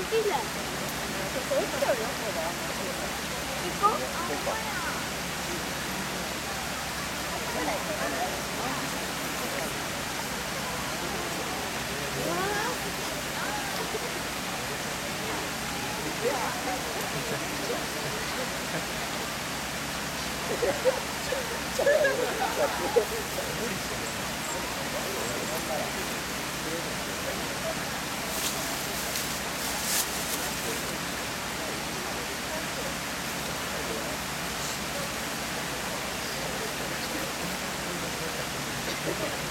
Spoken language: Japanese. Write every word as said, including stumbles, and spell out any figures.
いじゃん。 そこ落ちちゃうよ、まだ。 行こう。 Thank you.